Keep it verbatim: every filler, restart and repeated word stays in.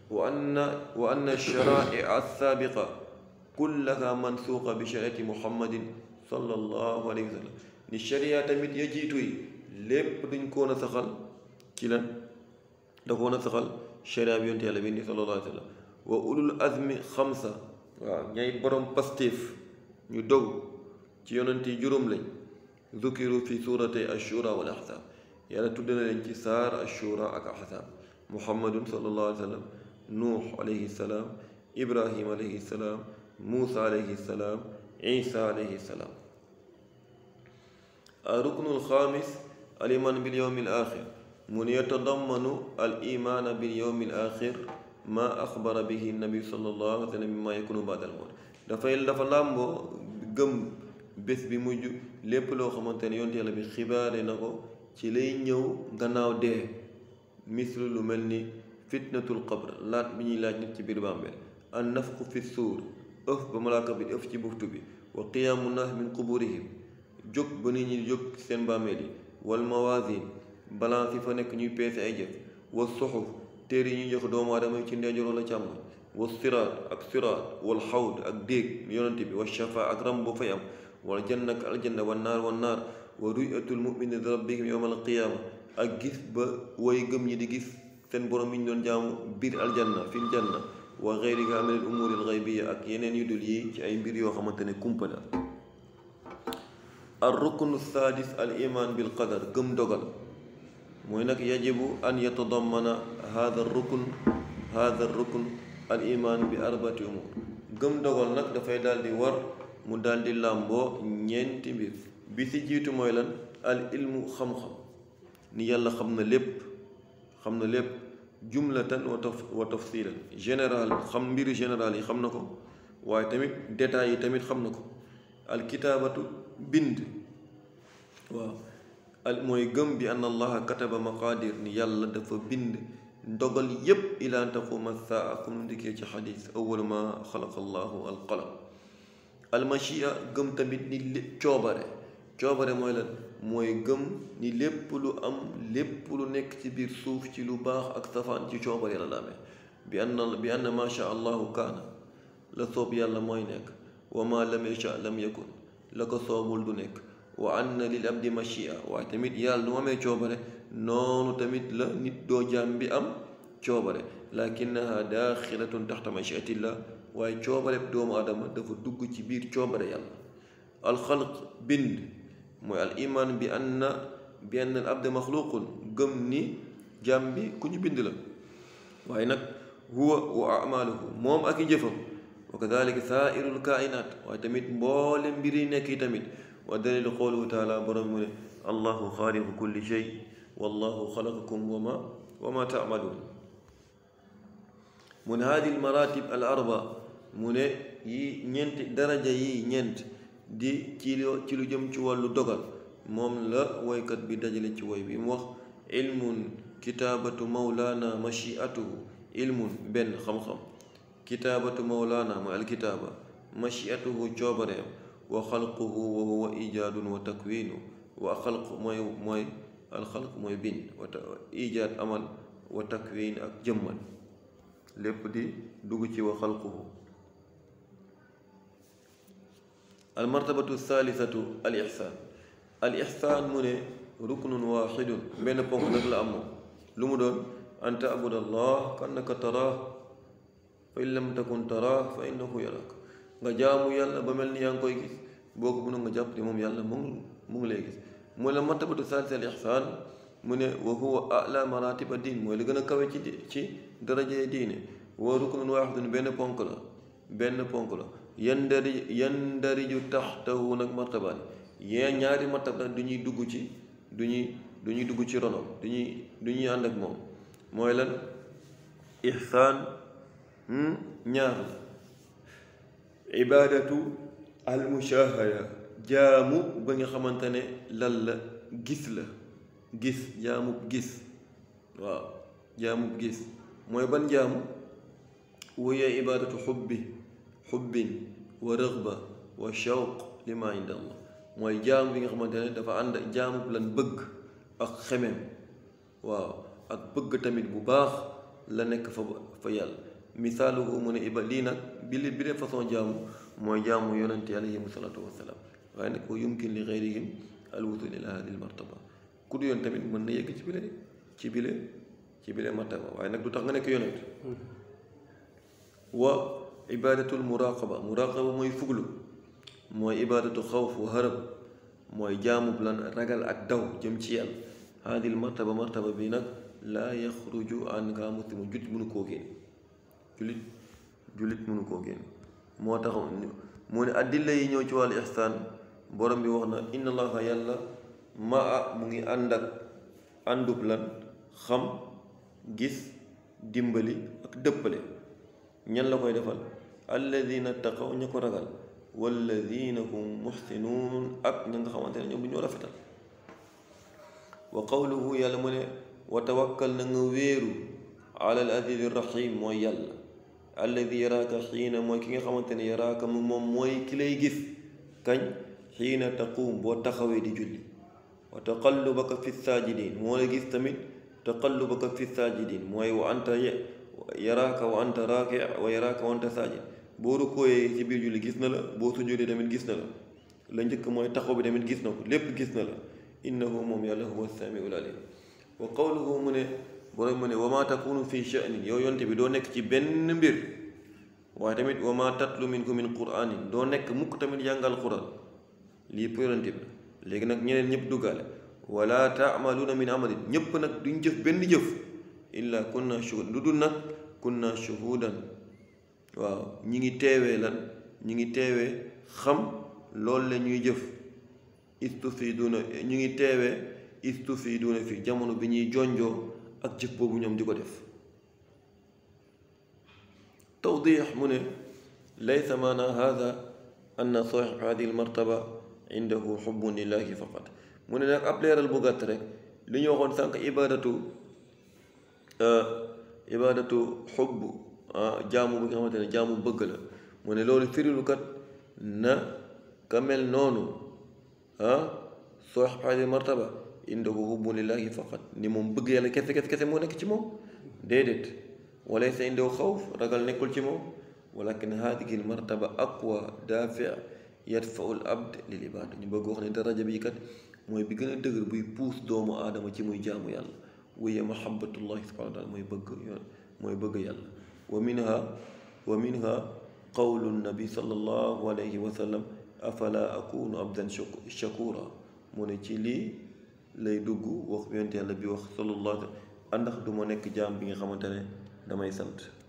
وأن وأن الشرائع السابقة كلها منسوخة بشريعة محمد صلى الله عليه وسلم. ni sharia tamit ya jiitu yi lépp duñ ko woon a saxal ci lan da ko woon a saxal sharia bi yonte yàlla bi ni sallallahu alayhi wa sallam. wa ulul azmi xamsa waaw ñay borom pastéef ñu dog ci yonent yi juróom lañ zukiru fi suuratay ashura wal ahzab yàlla tudd na leen ci saar ashura ak ahzab. muhammadun sallallahu alayhi wa sallam, nuux alayhi salaam, ibrahim alayhi salaam, muusa alayhi salaam, isa alayhi salaam. الركن الخامس الإيمان باليوم الآخر من يتضمن الإيمان باليوم الآخر ما أخبر به النبي صلى الله عليه وسلم مما يكون بعد الموت. dafay dafa làmboo gëm bés bi mujj lépp loo xamante ne yonent yàlla bi xibaare na ko ci lay ñëw gannaaw dee, mislu lu mel ni fitnatul qabr laat bi ñuy laaj nit ci biir bàmmeel, an nafxu fi suur ëf ba malaaka bi ëf ci buftu bi, wa qiyaamu naas min quburihim jóg ba nit ñi jóg seen bàmmeel yi, wal mawaasin balance yi fa nekk ñuy peese ay jëf, wa suxuf téere yi ñuy jox doomu aadama yi ci ndeyjoor wala càmmoñ, wa siraat ak siraat, wal xawd ak déeg yonante bi, wa shafaa ak ram boo fay am, wal janna ak aljanna, wa naar wa naar, wa ruyatul mumini li rabbihim yowmal qiyaama ak gis ba way gëm ñi di gis seen borom yi ñu doon jaamu biir aljanna fil janna, wa gayriha min al umuuri al gaybiya ak yeneen yu dul yi ci ay mbir yoo xamante ne kumpa la. ar ruknu sadis al iman bil qadar gëm dogal mooy nag yajibu an yatadammana hada rukn hada rukn al iman bi arbaati umur. gëm dogal nag dafay daal di war mu daal di làmboo ñeenti mbir. bi si jiitu mooy lan? al ilmu xam-xam, ni yàlla xam na lépp xam na lépp jumlatan wa taf wa tafsilan, général xam mbiri général yi xam na ko, waaye tamit détails yi tamit xam na ko. al kitaabatu bind, waaw al mooy gëm bi anna allaha kataba maqadir, ni yàlla dafa bind ndogal yépp ila an taquma saa, comme nu ndikkee ci xadis awwalu ma xalaqa allahu al qalam. al machia gëm tamit ni coobare, coobare mooy lan? mooy gëm ni lépp lu am lépp lu nekk ci biir suuf ci lu baax ak safaan ci coobare la la amee. bi anna bi anna ma sha allahu kaana, la soob yàlla mooy nekk, wa ma lam yasha lam yakun, la ko soobul du nekk. wa anna lil abdi machia, waaye tamit yàlla du ma amee coobare noonu tamit la nit doo jaam bi am coobare, lakinnaha daaxilatun taxta machiatillah, waaye coobare doomu aadama dafa dugg ci biir coobare yàlla. alxalq bind mooy al iman bi anna bi anna al abda maxluqun, gëm ni jaam bi ku ñu bind la, waaye nag huwa wa amaluhu moom ak i jëfam, wa kadalika saairul kainat, waaye tamit mboole mbir yi nekk yi tamit. wa dalilu qawluhu taala, borom mu ne allahu xaaliqu kulli shay wallahu xalaqakum wa ma wa ma taamaluun. mu ne hadi almaratib al arba, mu ne yi ñeenti daraja yi ñeent di ci lu ci lu jëm ci wàllu dogal moom la woykat bi dajale ci woy bi mu wax ilmun kitaabatu mawlaana machiatuhu, ilmun benn xam-xam, kitaabatu mawlaana mooy alkitaaba, machiatuhu coobareem, wa xalquhu wa huwa ijaadun wa takwinu, wa xalq mooy mooy alxalq mooy bind, wa ijaad amal, wa takwin ak jëmmal, lépp di dugg ci wa xalquhu. almartabatu thalithatu al ixsaan. al ixsaan mu ne ruknun waaxidun, benn ponk nag la am moom. lu mu doon? an taabud allah ka annaka taraah fa in lam takun taraah fa innahu yaraak, nga jaamu yàlla ba mel ni yaa ngi koy gis, boo ko mënul nga jàpp ni moom yàlla mu ngi mu ngi lay gis. mooy la martabatu thalithatu al ixsaan, mu ne wa huwa ala maratiba diin, mooy li gën a kawe ci ci darajee diine. wa ruknun waaxidun, benn ponk la benn ponk la yandari yandariju taxtahu nag martabaan, yee ñaari martaba du ñuy dugg ci du ñuy du ñuy dugg ci ronom, du ñuy du ñuy ànd ak moom. mooy lan? ihsaan ñaar la, ibaadatu al mushahada, jaamu ba nga xamante ne lan la? gis la, gis jaamub gis, waaw jaamub gis mooy ban jaamu? wuya ibaadatu xubbi xubbin wa rëgba wa shawq lima inda allah, mooy jaam bi nga xamante ne dafa ànd jaamu lan? bëgg ak xemem, waaw ak bëgg tamit bu baax la nekk fa fa yàlla misaaluhu mu ne iba lii nag bi li bi dee façon jaamu mooy jaamu yonente alayhim salaatu wasalaam waaye nag wa yumkin li gayrihim al wusul ila hadi al martaba ku du yoon tamit mën na yegg ci bile ci bile ci bile martaba waaye nag du tax nga nekk yonent wa ibadatul muraqaba muraqaba mooy fuglu mooy ibadatu xawf wa harab mooy jaamu lan ragal ak daw jëm ci yàlla hadil martaba martaba bi nag laa yaxruju anha muslimu jullit mënu koo génn jullit jullit mënu koo génn moo tax mu ne addilla yi ñëw ci wàllu ihsaan borom bi wax na inna allaha yàlla maa mu ngi ànd ak àndub lan xam gis dimbali ak dëppale ñan la koy defal alladina taqaw ña ko ragal walladina hum muxsinuun ak ña nga xamante ne ñoom bu ñoo rafetal wa qawluhu yàlla mu ne wa tawakkal na nga wéeru ala al aziz rahim mooy yàlla alladi yaraaka xiina mooy ki nga xamante ne yaraaka mu moom mooy ki lay gis kañ xiina taquum boo taxawee di julli wa taqallubaka fi saajidin moo la gis tamit taqallubaka fi saajidin mooy wa anta yaraaka wa anta raaki wa yaraaka wa anta saajid boo rukkooyee ci biir julli gis na la boo sujjóotee tamit gis na la la njëkk mooy taxaw bi tamit gis na ko lépp gis na la innahu moom yàlla huwa samiul alim wa qawluhu mu ne borom mu ne wa ma takunu fi sha'nin yow yonte bi doo nekk ci benn mbir waaye tamit wa ma tatlu minhu min qur'anin doo nekk mukk tamit jàngal quran lii pour yonte bi léegi nag ñeneen ñëpp duggaale wala taamaluuna min amalin ñëpp nag duñ jëf benn jëf illa kunna shuhudan lu dul nag kunna shuhudan waaw ñi ngi teewee lan ñi ngi teewee xam loolu la ñuy jëf istufiduuna ñu ngi teewee istufiduuna fi jamono bi ñuy jonjoo ak jëf boobu ñoom di ko def tawdix mu ne laysa maana hada anna saaxib hadihi almartaba indahu xubbun lillahi faqat mu ne nag ab leeral bu gàtt rek li ñu waxoon sànq ibadatu ibadatu xubb jaamu bi nga xamante ne jaamu bëgg la mu ne loolu firilukat na ka mel noonu ah saaxib hadihi almartaba indahu xubbun lillahi faqat ni moom bëgg yàlla kese kese kese moo nekk ci moom déedéet walaysa indahu xawf ragal nekkul ci moom walakin hadihi almartaba aqwa daafi yadfau l abd lil ibada ñu bëgg wax ne daraja bi kat mooy bi gën a dëgër buy puus doomu aadama ci muy jaamu yàlla wiya mahabbatullahi subhanahu wa taala mooy bëgg mooy bëgg yàlla wa minha wa minha qawlu nabi sallallahu alayhi wa sallam afala akunu abdan shakura mu ne ci lii lay dugg wax yonent yàlla bi wax sallallahu alayhi wa sallam àndax du ma nekk jaam bi nga xamante ne damay sant